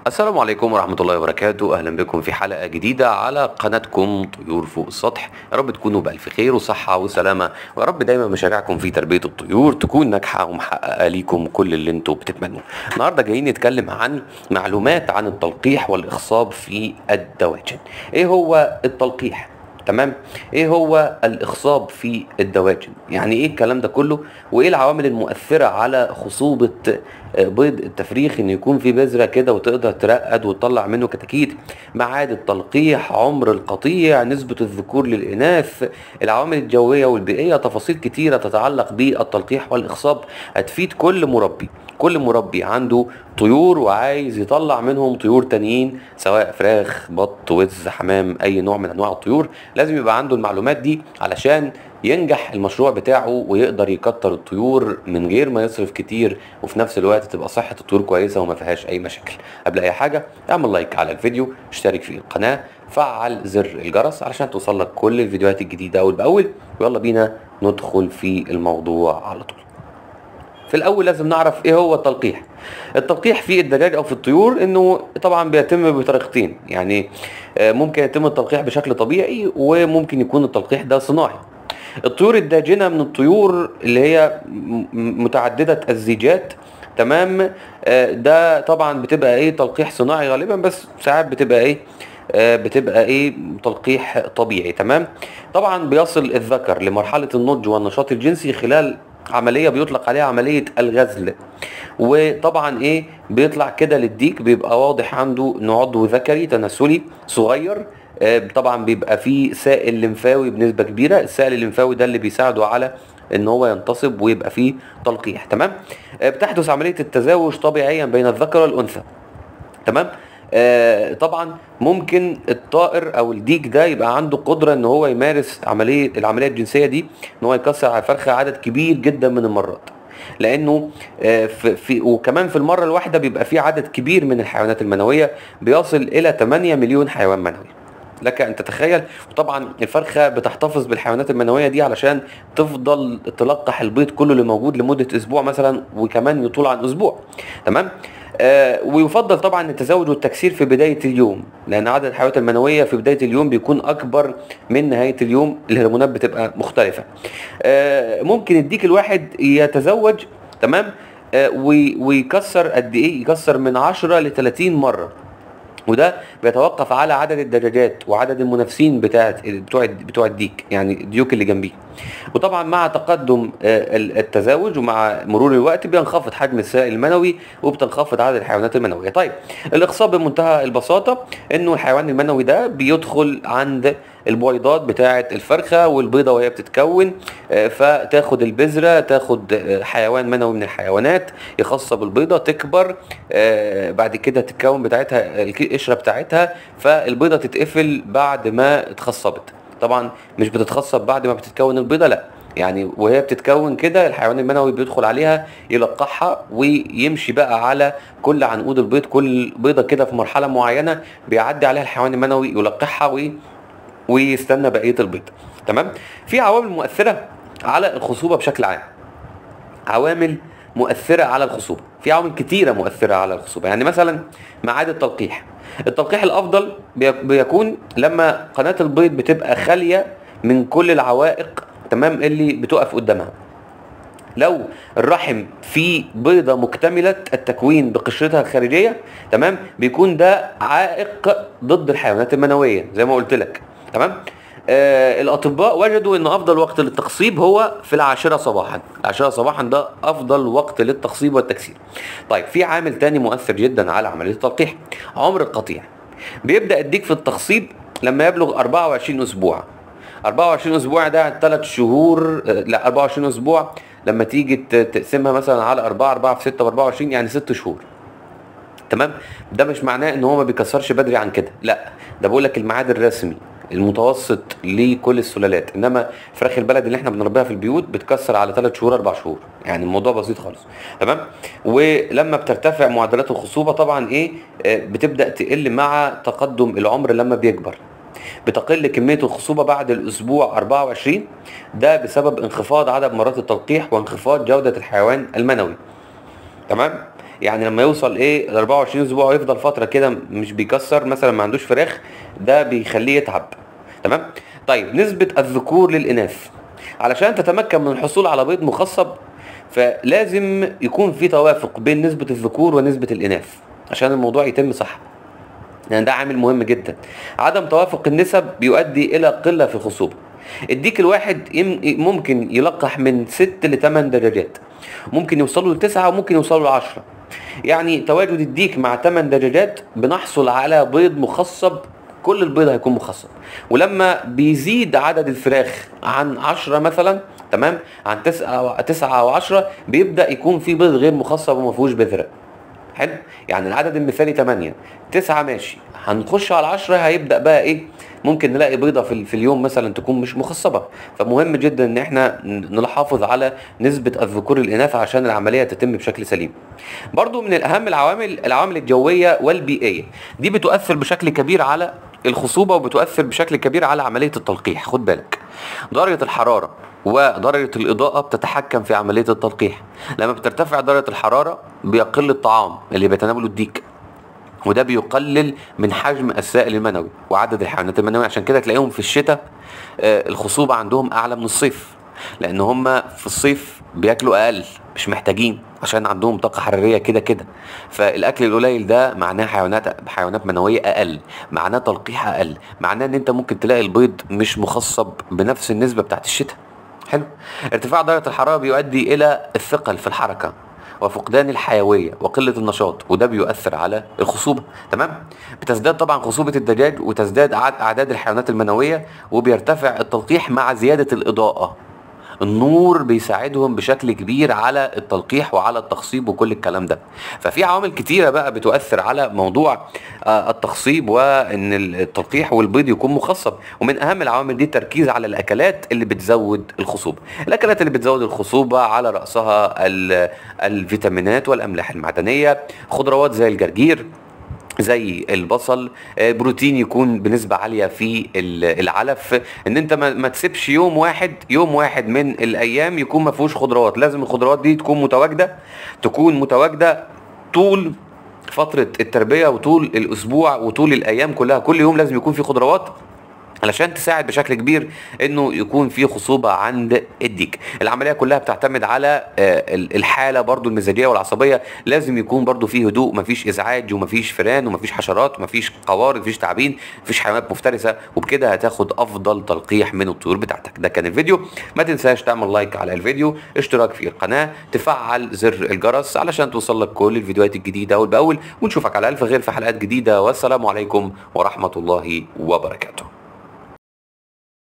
السلام عليكم ورحمة الله وبركاته. أهلا بكم في حلقة جديدة على قناتكم طيور فوق السطح. يا رب تكونوا بألف خير وصحة وسلامة، ويا رب دايما مشاريعكم في تربية الطيور تكون ناجحة ومحققة ليكم كل اللي انتوا بتتمنوه. النهاردة جايين نتكلم عن معلومات عن التلقيح والإخصاب في الدواجن. ايه هو التلقيح؟ تمام. ايه هو الاخصاب في الدواجن؟ يعني ايه الكلام ده كله؟ وايه العوامل المؤثرة على خصوبة بيض التفريخ ان يكون في بذرة كده وتقدر ترقد وتطلع منه كتاكيت؟ ميعاد التلقيح، عمر القطيع، نسبة الذكور للإناث، العوامل الجوية والبيئية، تفاصيل كتيرة تتعلق بالتلقيح والإخصاب هتفيد كل مربي عنده طيور وعايز يطلع منهم طيور تانيين، سواء فراخ، بط، وز، حمام، اي نوع من انواع الطيور. لازم يبقى عنده المعلومات دي علشان ينجح المشروع بتاعه ويقدر يكتر الطيور من غير ما يصرف كتير، وفي نفس الوقت تبقى صحة الطيور كويسة وما فيهاش اي مشاكل. قبل اي حاجة اعمل لايك على الفيديو، اشترك في القناة، فعل زر الجرس علشان توصلك كل الفيديوهات الجديدة اول باول. ويلا بينا ندخل في الموضوع على طول. في الاول لازم نعرف ايه هو التلقيح. التلقيح في الدجاج او في الطيور انه طبعا بيتم بطريقتين، يعني ممكن يتم التلقيح بشكل طبيعي وممكن يكون التلقيح ده صناعي. الطيور الداجنة من الطيور اللي هي متعددة الزيجات، تمام. ده طبعا بتبقى ايه تلقيح صناعي غالبا، بس ساعات بتبقى ايه تلقيح طبيعي، تمام. طبعا بيصل الذكر لمرحلة النضج والنشاط الجنسي خلال عملية بيطلق عليها عملية الغزل. وطبعا ايه بيطلع كده للديك، بيبقى واضح عنده انه عضو ذكري تناسلي صغير. طبعا بيبقى فيه سائل لمفاوي بنسبة كبيرة، السائل الليمفاوي ده اللي بيساعده على ان هو ينتصب ويبقى فيه تلقيح، تمام. بتحدث عملية التزاوج طبيعيا بين الذكر والانثى، تمام. طبعا ممكن الطائر او الديك ده يبقى عنده قدره ان هو يمارس العمليه الجنسيه دي، ان هو يكسر على الفرخه عدد كبير جدا من المرات، لانه وكمان في المره الواحده بيبقى في عدد كبير من الحيوانات المنويه، بيصل الى 8 مليون حيوان منوي، لك ان تتخيل. وطبعا الفرخه بتحتفظ بالحيوانات المنويه دي علشان تفضل تلقح البيض كله اللي موجود لمده اسبوع مثلا، وكمان يطول عن اسبوع، تمام. ويفضل طبعا التزاوج والتكسير في بدايه اليوم، لان عدد الحيوانات المنويه في بدايه اليوم بيكون اكبر من نهايه اليوم، الهرمونات بتبقى مختلفه. ممكن الديك الواحد يتزوج، تمام. ويكسر قد ايه؟ يكسر من 10 ل 30 مره، وده بيتوقف على عدد الدجاجات وعدد المنافسين بتوع الديك، يعني الديوك اللي جنبيه. وطبعا مع تقدم التزاوج ومع مرور الوقت بينخفض حجم السائل المنوي وبتنخفض عدد الحيوانات المنويه. طيب الاخصاب بمنتهى البساطه انه الحيوان المنوي ده بيدخل عند البويضات بتاعه الفرخه، والبيضه وهي بتتكون فتاخد البذره، تاخد حيوان منوي من الحيوانات يخصب البيضه، تكبر، بعد كده تتكون بتاعتها القشره بتاعتها، فالبيضه تتقفل بعد ما اتخصبت. طبعا مش بتتخصب بعد ما بتتكون البيضه، لا، يعني وهي بتتكون كده الحيوان المنوي بيدخل عليها يلقحها ويمشي بقى على كل عنقود البيض، كل بيضه كده في مرحله معينه بيعدي عليها الحيوان المنوي يلقحها ويستنى بقيه البيض، تمام. في عوامل مؤثره على الخصوبه بشكل عام، عوامل مؤثرة على الخصوبة، في عوامل كتيرة مؤثرة على الخصوبة. يعني مثلا ميعاد التلقيح الأفضل بيكون لما قناة البيض بتبقى خالية من كل العوائق، تمام، اللي بتقف قدامها. لو الرحم فيه بيضة مكتملة التكوين بقشرتها الخارجية، تمام، بيكون ده عائق ضد الحيوانات المنوية زي ما قلت لك، تمام. الاطباء وجدوا ان افضل وقت للتخصيب هو في العاشرة صباحا. العاشرة صباحا ده افضل وقت للتخصيب والتكسير. طيب في عامل تاني مؤثر جدا على عملية التلقيح، عمر القطيع. بيبدأ الديك في التخصيب لما يبلغ 24 اسبوع. 24 اسبوع ده 3 شهور، لا 24 اسبوع لما تيجي تقسمها مثلا على 4 في 6 ب24 يعني 6 شهور، تمام. ده مش معناه ان هو ما بيكسرش بدري عن كده، لا، ده بقول لك الميعاد الرسمي المتوسط لكل السلالات، انما فراخ البلد اللي احنا بنربيها في البيوت بتكسر على 3 شهور 4 شهور، يعني الموضوع بسيط خالص، تمام. ولما بترتفع معدلات الخصوبه طبعا ايه بتبدا تقل مع تقدم العمر. لما بيكبر بتقل كميه الخصوبه بعد الاسبوع 24، ده بسبب انخفاض عدد مرات التلقيح وانخفاض جوده الحيوان المنوي، تمام. يعني لما يوصل ايه ل 24 اسبوع ويفضل فتره كده مش بيكسر مثلا، ما عندوش فراخ، ده بيخليه يتعب. تمام. طيب نسبه الذكور للاناث، علشان تتمكن من الحصول على بيض مخصب فلازم يكون في توافق بين نسبه الذكور ونسبه الاناث عشان الموضوع يتم صح، يعني ده عامل مهم جدا. عدم توافق النسب بيؤدي الى قله في الخصوبه. الديك الواحد ممكن يلقح من 6 ل 8 دجاجات، ممكن يوصلوا ل9 وممكن يوصلوا ل10. يعني تواجد الديك مع 8 دجاجات بنحصل على بيض مخصب، كل البيض هيكون مخصب. ولما بيزيد عدد الفراخ عن 10 مثلا، تمام، عن 9 او 10 بيبدأ يكون في بيض غير مخصب وما فيهوش بذرة. حلو. يعني العدد المثالي 8، 9 ماشي، هنخش على 10 هيبدأ بقى ايه، ممكن نلاقي بيضة في اليوم مثلا تكون مش مخصبة. فمهم جدا ان احنا نحافظ على نسبة الذكور الاناث عشان العملية تتم بشكل سليم. برضو من الاهم العوامل الجوية والبيئية، دي بتؤثر بشكل كبير على الخصوبة وبتؤثر بشكل كبير على عملية التلقيح. خد بالك، درجة الحرارة ودرجة الإضاءة بتتحكم في عملية التلقيح. لما بترتفع درجة الحرارة بيقل الطعام اللي بيتناوله الديك، وده بيقلل من حجم السائل المنوي وعدد الحيوانات المنوية. عشان كده تلاقيهم في الشتاء الخصوبة عندهم أعلى من الصيف، لأن هم في الصيف بياكلوا أقل، مش محتاجين عشان عندهم طاقة حرارية كده كده. فالأكل القليل ده معناه حيوانات منوية أقل، معناه تلقيح أقل، معناه إن أنت ممكن تلاقي البيض مش مخصب بنفس النسبة بتاعت الشتاء. حلو. ارتفاع درجة الحرارة بيؤدي إلى الثقل في الحركة وفقدان الحيوية وقلة النشاط، وده بيؤثر على الخصوبة. تمام. بتزداد طبعا خصوبة الدجاج وتزداد أعداد الحيوانات المنوية، وبيرتفع التلقيح مع زيادة الإضاءة. النور بيساعدهم بشكل كبير على التلقيح وعلى التخصيب وكل الكلام ده. ففي عوامل كتيرة بقى بتؤثر على موضوع التخصيب وان التلقيح والبيض يكون مخصب. ومن اهم العوامل دي التركيز على الاكلات اللي بتزود الخصوبة. الاكلات اللي بتزود الخصوبة على رأسها الفيتامينات والاملاح المعدنية، خضروات زي الجرجير، زي البصل، بروتين يكون بنسبة عالية في العلف. ان انت ما تسيبش يوم واحد من الايام يكون ما فيهوش خضروات. لازم الخضروات دي تكون متواجدة طول فترة التربية وطول الاسبوع وطول الايام كلها. كل يوم لازم يكون في خضروات علشان تساعد بشكل كبير انه يكون في خصوبة عند الديك. العملية كلها بتعتمد على الحالة برضو المزاجية والعصبية. لازم يكون برضو فيه هدوء، مفيش ازعاج ومفيش فئران ومفيش حشرات ومفيش قوارض، مفيش تعابين، مفيش حيوانات مفترسة، وبكده هتاخد افضل تلقيح من الطيور بتاعتك. ده كان الفيديو. ما تنساش تعمل لايك على الفيديو، اشتراك في القناة، تفعل زر الجرس علشان توصلك كل الفيديوهات الجديدة اول باول. ونشوفك على الف خير في حلقات جديدة، والسلام عليكم ورحمة الله وبركاته.